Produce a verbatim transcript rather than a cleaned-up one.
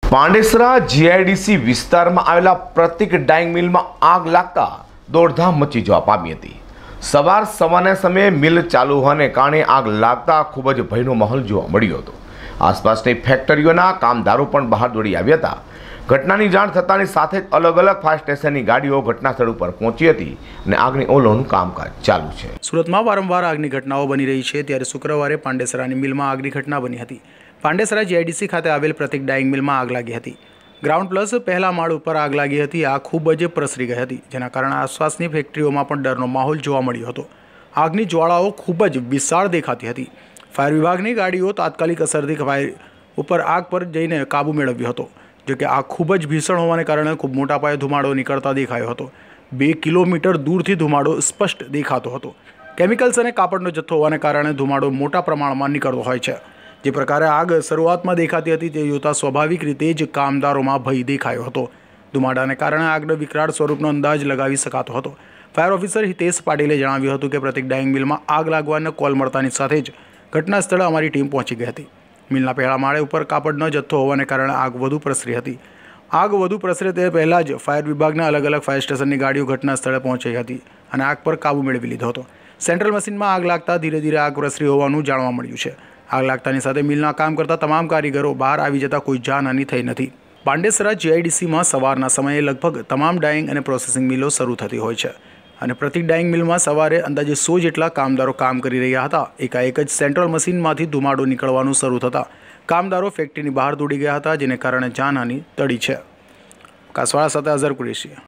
Pandesara GIDC વિસ્તારમાં આવેલા પ્રતિક dying મિલમાં આગ લાગતા દોડધામ મચી જવા પામી હતી। સવાર સવારના સમયે મિલ ચાલુ હોવાને કારણે આગ લાગતા ખૂબ જ ભયનો માહોલ જોવા મળ્યો હતો। આસપાસની ફેક્ટરીઓના કામદારો પણ બહાર દોડી આવ્યા હતા। ઘટનાની જાણ થતાની સાથે જ અલગ અલગ ફાયર સ્ટેશનની ગાડીઓ ઘટનાસ્થળ ઉપર પહોંચી હતી અને આગની ઓલવવાનું કામકાજ ચાલુ છે। સુરતમાં વારંવાર આગની ઘટનાઓ બની રહી છે, ત્યારે શુક્રવારે પાંડેસરાની મિલમાં આગની ઘટના બની હતી। પાંડેસરા જીઆઈડીસી ખાતે આવેલ પ્રતિક ડાઇંગ મિલમાં આગ લાગી હતી। ગ્રાઉન્ડ પ્લસ પહેલા માળ ઉપર આગ લાગી હતી। આગ ખૂબ જ પ્રસરી ગઈ હતી, જેના કારણે આસપાસની ફેક્ટરીઓમાં પણ ડરનો માહોલ જોવા મળ્યો હતો। આગની જ્વાળાઓ ખૂબ જ વિશાળ દેખાતી હતી। ફાયર વિભાગની ગાડીઓ તાત્કાલિક અસરથી ફાયર ઉપર આગ પર જઈને કાબૂ મેળવ્યો હતો। જોકે આગ ખૂબ જ ભીષણ હોવાને કારણે ખૂબ મોટા પાયે ધુમાડો નીકળતા દેખાયો હતો। બે કિલોમીટર દૂરથી ધુમાડો સ્પષ્ટ દેખાતો હતો। કેમિકલ્સ અને કાપડનો જથ્થો હોવાને કારણે ધુમાડો મોટા પ્રમાણમાં નીકળતો હોય છે। જે પ્રકારે આગ શરૂઆતમાં દેખાતી હતી તે જોતાં સ્વાભાવિક રીતે જ કામદારોમાં ભય દેખાયો હતો। ધુમાડાને કારણે આગનો વિકરાળ સ્વરૂપનો અંદાજ લગાવી શકાતો હતો। ફાયર ઓફિસર હિતેશ પાટીલે જણાવ્યું હતું કે પ્રતિક ડાઇંગ મિલમાં આગ લાગવાનો કોલ મળતાની સાથે જ ઘટના સ્થળે અમારી ટીમ પહોંચી ગઈ હતી। મિલના પહેલા માળે ઉપર કાપડનો જથ્થો હોવાને કારણે આગ વધુ પ્રસરી હતી। આગ વધુ પ્રસરે તે પહેલાં જ ફાયર વિભાગના અલગ અલગ ફાયર સ્ટેશનની ગાડીઓ ઘટના સ્થળે પહોંચી હતી અને આગ પર કાબૂ મેળવી લીધો હતો। સેન્ટ્રલ મશીનમાં આગ લાગતા ધીરે ધીરે આગ પ્રસરી હોવાનું જાણવા મળ્યું છે। આગ લાગતાની સાથે મિલના કામ કરતા તમામ કારીગરો બહાર આવી જતા કોઈ જાનહાની થઈ નથી। પાંડેસરા જીઆઈડીસીમાં સવારના સમયે લગભગ તમામ ડાઇંગ અને પ્રોસેસિંગ મિલો શરૂ થતી હોય છે અને પ્રતિક ડાઇંગ મિલમાં સવારે અંદાજે સો જેટલા કામદારો કામ કરી રહ્યા હતા। એકાએક જ સેન્ટ્રલ મશીનમાંથી ધુમાડો નીકળવાનું શરૂ થતાં કામદારો ફેક્ટરીની બહાર દોડી ગયા હતા, જેને કારણે જાનહાની ટળી છે। કાસવાળા સાથે અઝર કુરેશી।